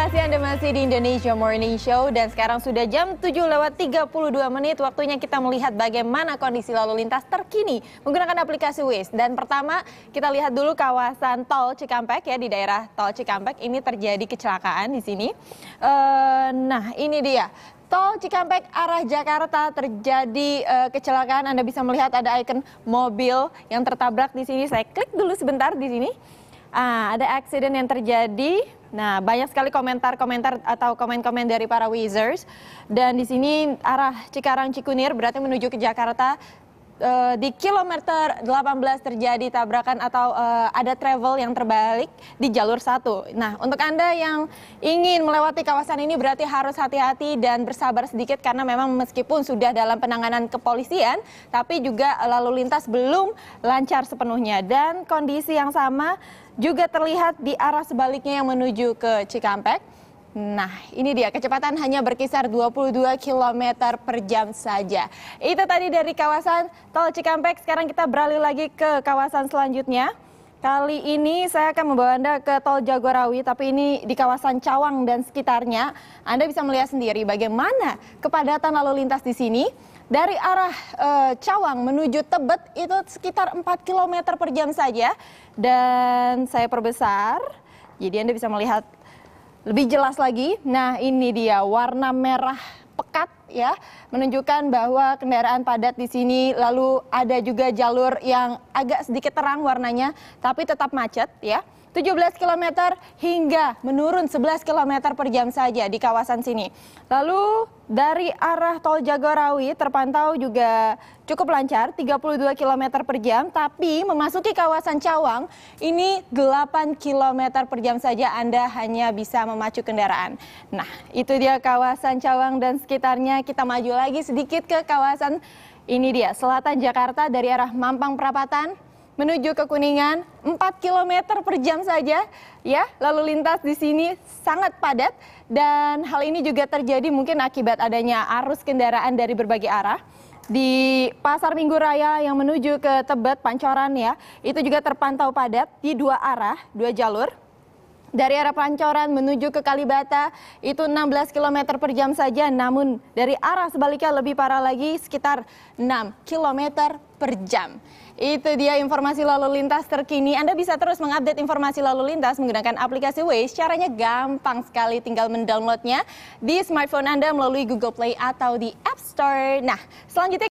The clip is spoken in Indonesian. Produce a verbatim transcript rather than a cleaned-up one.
kasih Anda masih di Indonesia Morning Show dan sekarang sudah jam tujuh lewat tiga puluh dua menit. Waktunya kita melihat bagaimana kondisi lalu lintas terkini menggunakan aplikasi Waze. Dan pertama kita lihat dulu kawasan Tol Cikampek ya, di daerah Tol Cikampek ini terjadi kecelakaan di sini. Uh, nah ini dia. Tol Cikampek arah Jakarta terjadi uh, kecelakaan. Anda bisa melihat ada ikon mobil yang tertabrak di sini. Saya klik dulu sebentar di sini. Ah, ada accident yang terjadi. Nah, banyak sekali komentar-komentar atau komen-komen dari para Wazers. Dan di sini arah Cikarang Cikunir berarti menuju ke Jakarta. Uh, di kilometer delapan belas terjadi tabrakan atau uh, ada travel yang terbalik di jalur satu. Nah, untuk Anda yang ingin melewati kawasan ini berarti harus hati-hati dan bersabar sedikit karena memang meskipun sudah dalam penanganan kepolisian, tapi juga lalu lintas belum lancar sepenuhnya. Dan kondisi yang sama juga terlihat di arah sebaliknya yang menuju ke Cikampek. Nah, ini dia, kecepatan hanya berkisar dua puluh dua kilometer per jam saja. Itu tadi dari kawasan Tol Cikampek. Sekarang kita beralih lagi ke kawasan selanjutnya. Kali ini saya akan membawa Anda ke Tol Jagorawi, tapi ini di kawasan Cawang dan sekitarnya. Anda bisa melihat sendiri bagaimana kepadatan lalu lintas di sini. Dari arah e, Cawang menuju Tebet itu sekitar empat kilometer per jam saja. Dan saya perbesar, jadi Anda bisa melihat lebih jelas lagi. Nah, ini dia warna merah pekat ya, menunjukkan bahwa kendaraan padat di sini. Lalu ada juga jalur yang agak sedikit terang warnanya, tapi tetap macet ya. tujuh belas kilometer hingga menurun sebelas kilometer per jam saja di kawasan sini. Lalu dari arah Tol Jagorawi terpantau juga cukup lancar, tiga puluh dua kilometer per jam. Tapi memasuki kawasan Cawang ini delapan kilometer per jam saja Anda hanya bisa memacu kendaraan. Nah, itu dia kawasan Cawang dan sekitarnya. Kita maju lagi sedikit ke kawasan ini dia, selatan Jakarta dari arah Mampang Perapatan menuju ke Kuningan, empat kilometer per jam saja ya. Lalu lintas di sini sangat padat dan hal ini juga terjadi mungkin akibat adanya arus kendaraan dari berbagai arah. Di Pasar Minggu Raya yang menuju ke Tebet, Pancoran ya, itu juga terpantau padat di dua arah, dua jalur. Dari arah Pancoran menuju ke Kalibata itu enam belas kilometer per jam saja, namun dari arah sebaliknya lebih parah lagi, sekitar enam kilometer per jam. Itu dia informasi lalu lintas terkini. Anda bisa terus mengupdate informasi lalu lintas menggunakan aplikasi Waze. Caranya gampang sekali, tinggal mendownloadnya di smartphone Anda melalui Google Play atau di App Store. Nah, selanjutnya